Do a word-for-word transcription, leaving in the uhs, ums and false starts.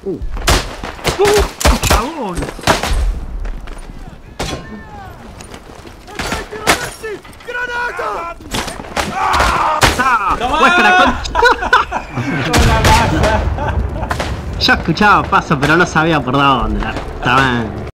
Uh. ¡Uh! ¡Chabón! ¡Ah! ¡Muestra, concha! Yo escuchaba paso, pero no sabía por dónde. La puta madre.